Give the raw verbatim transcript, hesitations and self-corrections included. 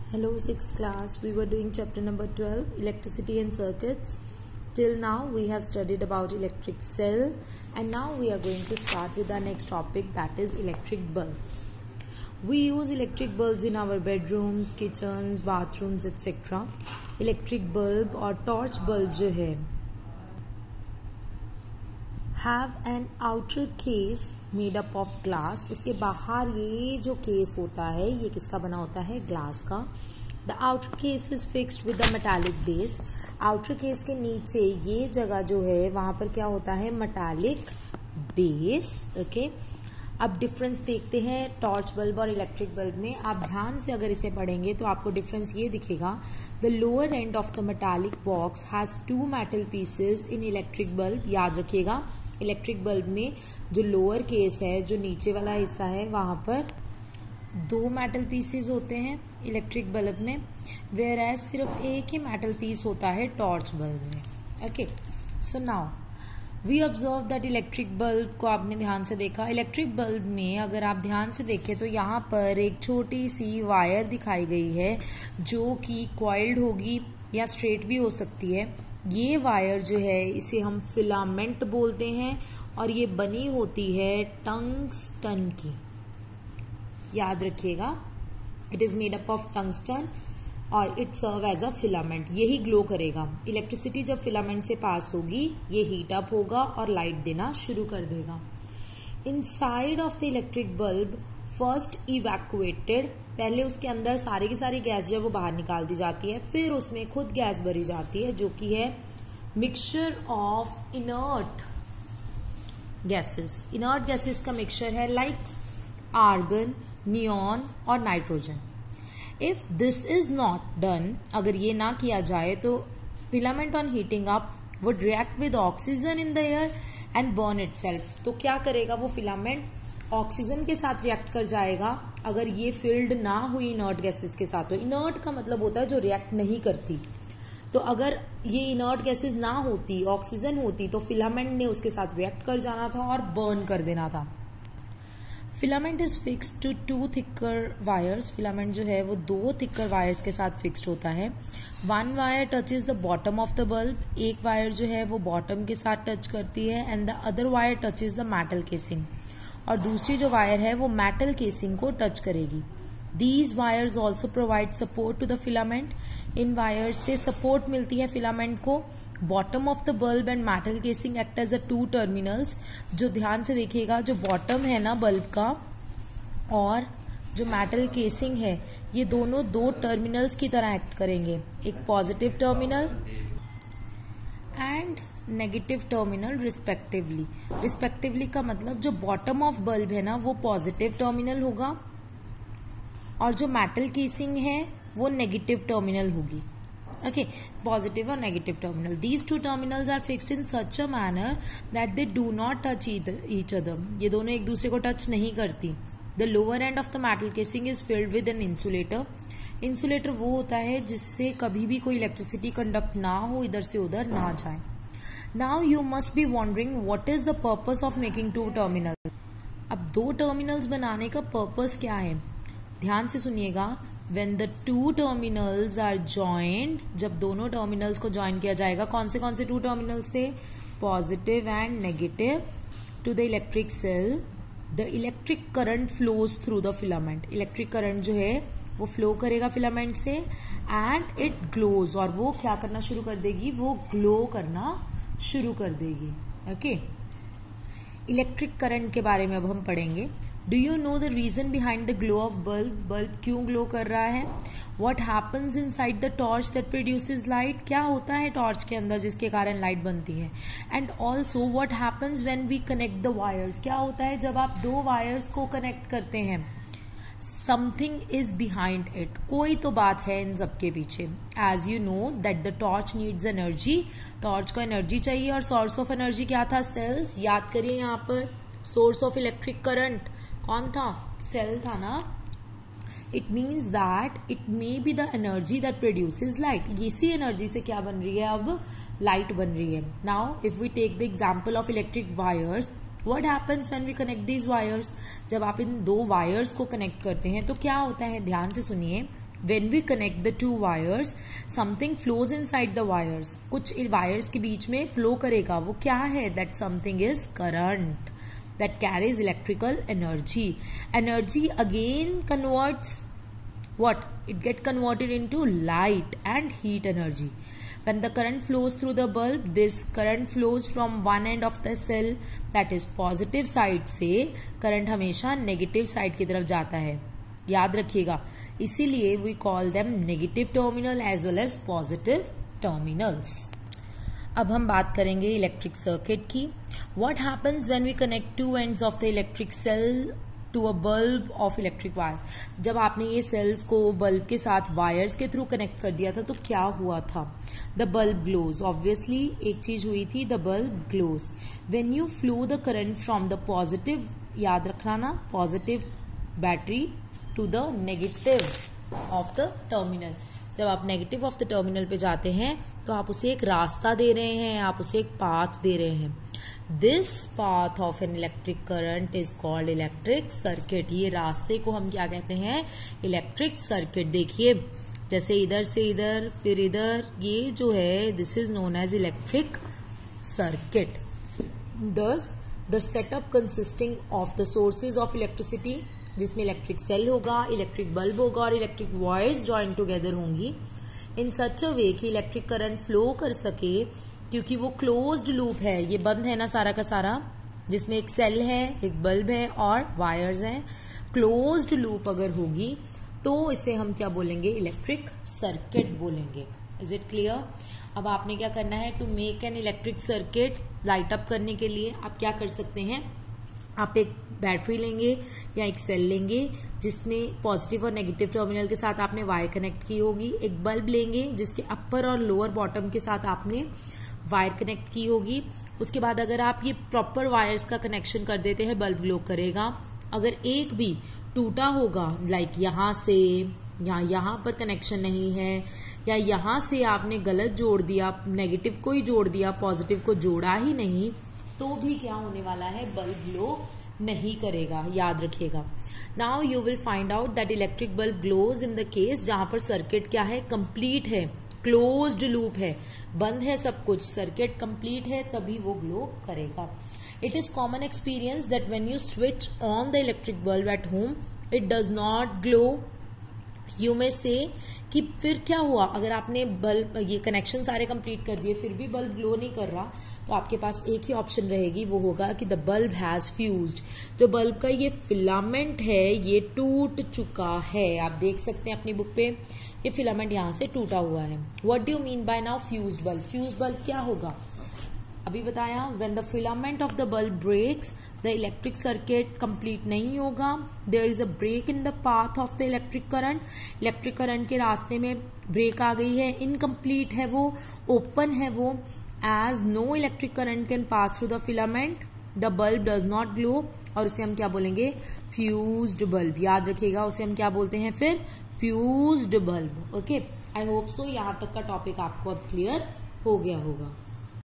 Hello sixth class, we were doing chapter number twelve, electricity and circuits. Till now we have studied about electric cell, and now we are going to start with our next topic, that is electric bulb. We use electric bulbs in our bedrooms, kitchens, bathrooms et cetera. Electric bulb और torch bulb जो है have an outer case made up of glass. उसके बाहर ये जो case होता है ये किसका बना होता है? ग्लास का. The outer case is fixed with a metallic base. outer case के नीचे ये जगह जो है वहां पर क्या होता है? metallic base. ओके, अब डिफरेंस देखते हैं टॉर्च बल्ब और इलेक्ट्रिक बल्ब में. आप ध्यान से अगर इसे पढ़ेंगे तो आपको डिफरेंस ये दिखेगा. The lower end of the metallic box has two metal pieces in electric bulb. याद रखिएगा, इलेक्ट्रिक बल्ब में जो लोअर केस है, जो नीचे वाला हिस्सा है, वहां पर दो मेटल पीसेस होते हैं इलेक्ट्रिक बल्ब में, वेयर एज सिर्फ एक ही मेटल पीस होता है टॉर्च बल्ब में. Okay, so now we observe that electric bulb को आपने ध्यान से देखा. इलेक्ट्रिक बल्ब में अगर आप ध्यान से देखें तो यहाँ पर एक छोटी सी वायर दिखाई गई है जो कि कॉइल्ड होगी या स्ट्रेट भी हो सकती है. ये वायर जो है इसे हम फिलामेंट बोलते हैं और ये बनी होती है टंगस्टन की. याद रखिएगा, it is made up of tungsten और it serve as a filament. यही ग्लो करेगा. इलेक्ट्रिसिटी जब फिलामेंट से पास होगी ये हीट अप होगा और लाइट देना शुरू कर देगा. Inside of the electric bulb first evacuated, पहले उसके अंदर सारी की सारी गैस जो है वो बाहर निकाल दी जाती है, फिर उसमें खुद गैस भरी जाती है जो कि है mixture of inert gases. Inert gases का मिक्सचर है लाइक आर्गन, नियॉन और nitrogen. If this is not done, अगर ये ना किया जाए तो filament on heating up would react with oxygen in the air and burn itself. तो क्या करेगा वो फिलामेंट? ऑक्सीजन के साथ रिएक्ट कर जाएगा अगर ये फिल्ड ना हुई इनर्ट गैसेस के साथ. तो इनर्ट का मतलब होता है जो रिएक्ट नहीं करती. तो अगर ये इनर्ट गैसेस ना होती, ऑक्सीजन होती, तो फिलामेंट ने उसके साथ रिएक्ट कर जाना था और बर्न कर देना था. Filament is fixed to two thicker wires. Filament जो है वो दो थिकर वायर्स के साथ फिक्स्ड होता है. One wire touches the bottom of the bulb. एक वायर जो है वो बॉटम के साथ टच करती है and the other wire touches the metal casing. और दूसरी जो वायर है वो मेटल केसिंग को टच करेगी. These wires also provide support to the filament. इन वायर्स से सपोर्ट मिलती है फिलामेंट को. Bottom of the bulb and metal casing act as a two terminals. जो ध्यान से देखिएगा, जो बॉटम है ना बल्ब का और जो मेटल केसिंग है, ये दोनों दो टर्मिनल्स की तरह एक्ट करेंगे. एक positive terminal and negative terminal respectively. Respectively का मतलब जो बॉटम ऑफ बल्ब है ना वो पॉजिटिव टर्मिनल होगा और जो मेटल केसिंग है वो नेगेटिव टर्मिनल होगी. ओके, पॉजिटिव और negative terminal. These two terminals are fixed in such a manner that they do not touch each other. ये दोनों एक दूसरे को टच नहीं करती. The lower end of the metal casing is filled with an insulator. Insulator वो होता है जिससे कभी भी कोई इलेक्ट्रिसिटी कंडक्ट ना हो, इधर से उधर ना जाए. Now you must be wondering what is the purpose of making two terminals. अब दो टर्मिनल्स बनाने का पर्पस क्या है? ध्यान से सुनिएगा. When the two terminals are joined, जब दोनों टर्मिनल्स को ज्वाइन किया जाएगा, कौन से कौन से टू टर्मिनल्स थे? Positive and negative. To the electric cell, the electric current flows through the filament. Electric current जो है वो फ्लो करेगा फिलामेंट से एंड इट ग्लोज. और वो क्या करना शुरू कर देगी? वो ग्लो करना शुरू कर देगी. ओके, इलेक्ट्रिक करंट के बारे में अब हम पढ़ेंगे. Do you know the reason behind the glow of bulb? Bulb क्यों ग्लो कर रहा है? What happens inside the torch that produces light? क्या होता है टॉर्च के अंदर जिसके कारण लाइट बनती है? And also what happens when we connect the wires? क्या होता है जब आप दो वायर्स को कनेक्ट करते हैं? Something is behind it. कोई तो बात है इन सबके पीछे. As you know that the torch needs energy. Torch को एनर्जी चाहिए और सोर्स ऑफ एनर्जी क्या था? सेल्स. याद करिए, यहाँ पर सोर्स ऑफ इलेक्ट्रिक करंट कौन था? सेल था ना. It means that it may be the energy that produces light. इसी एनर्जी से क्या बन रही है? अब लाइट बन रही है. Now if we take the example of electric wires, What happens when we connect these wires? जब आप इन दो वायर्स को कनेक्ट करते हैं तो क्या होता है? ध्यान से सुनिए. When we connect the two wires, something flows inside the wires. कुछ wires के बीच में flow करेगा, वो क्या है? That something is current that carries electrical energy. Energy again converts what? It get converted into light and heat energy. When the current flows through the bulb, this current flows from one end of the cell, that is positive side से current हमेशा negative side की तरफ जाता है, याद रखिएगा. इसीलिए we call them negative terminal as well as positive terminals. अब हम बात करेंगे इलेक्ट्रिक सर्किट की. What happens when we connect two ends of the electric cell to a bulb of electric wires? जब आपने ये सेल्स को बल्ब के साथ वायर्स के थ्रू कनेक्ट कर दिया था तो क्या हुआ था? The bulb glows. Obviously एक चीज हुई थी, the bulb glows. When you flow the current from the positive, याद रखना ना, positive battery to the negative of the terminal. जब आप नेगेटिव ऑफ द टर्मिनल पे जाते हैं तो आप उसे एक रास्ता दे रहे हैं, आप उसे एक पाथ दे रहे हैं. This path of an electric current is called electric circuit. ये रास्ते को हम क्या कहते हैं? Electric circuit. देखिए जैसे इधर से इधर फिर इधर, ये जो है this is known as electric circuit. Thus the setup consisting of the sources of electricity, जिसमें इलेक्ट्रिक सेल होगा, इलेक्ट्रिक बल्ब होगा और इलेक्ट्रिक वायर्स ज्वाइन टुगेदर होंगी इन सच अ वे कि इलेक्ट्रिक करंट फ्लो कर सके, क्योंकि वो क्लोज्ड लूप है. ये बंद है ना सारा का सारा, जिसमें एक सेल है, एक बल्ब है और वायर्स हैं. क्लोज्ड लूप अगर होगी तो इसे हम क्या बोलेंगे? इलेक्ट्रिक सर्किट बोलेंगे. Is it clear? अब आपने क्या करना है? To make an electric circuit, light up करने के लिए आप क्या कर सकते हैं? आप एक बैटरी लेंगे या एक सेल लेंगे जिसमें पॉजिटिव और नेगेटिव टर्मिनल के साथ आपने वायर कनेक्ट की होगी. एक बल्ब लेंगे जिसके अपर और लोअर बॉटम के साथ आपने वायर कनेक्ट की होगी. उसके बाद अगर आप ये प्रॉपर वायर्स का कनेक्शन कर देते हैं, बल्ब ग्लो करेगा. अगर एक भी टूटा होगा, लाइक यहाँ से या यहाँ पर कनेक्शन नहीं है, या यहाँ से आपने गलत जोड़ दिया, नेगेटिव को ही जोड़ दिया, पॉजिटिव को जोड़ा ही नहीं, तो भी क्या होने वाला है? बल्ब ग्लो नहीं करेगा. याद रखिएगा. Now you will find out that electric bulb glows in the case जहां पर सर्किट क्या है? कंप्लीट है, क्लोज्ड लूप है, बंद है सब कुछ, सर्किट कंप्लीट है, तभी वो ग्लो करेगा. It is common experience that when you switch on the electric bulb at home it does not glow. You may say कि फिर क्या हुआ? अगर आपने बल्ब ये कनेक्शन सारे कंप्लीट कर दिए फिर भी बल्ब ग्लो नहीं कर रहा, तो आपके पास एक ही ऑप्शन रहेगी, वो होगा कि द बल्ब हैज फ्यूज्ड. जो बल्ब का ये फिलामेंट है ये टूट चुका है. आप देख सकते हैं अपनी बुक पे ये फिलामेंट यहाँ से टूटा हुआ है. What do you mean by now fused bulb? Fused bulb क्या होगा? अभी बताया, when the filament of the bulb breaks the electric circuit complete नहीं होगा. There is a break in the path of the electric current. Electric current के रास्ते में break आ गई है, इनकम्प्लीट है वो, ओपन है वो. As no electric current can pass through the filament, the bulb does not glow. और उसे हम क्या बोलेंगे? Fused bulb. याद रखिएगा, उसे हम क्या बोलते हैं फिर? Fused bulb. Okay, I hope so यहाँ तक का टॉपिक आपको अब क्लियर हो गया होगा.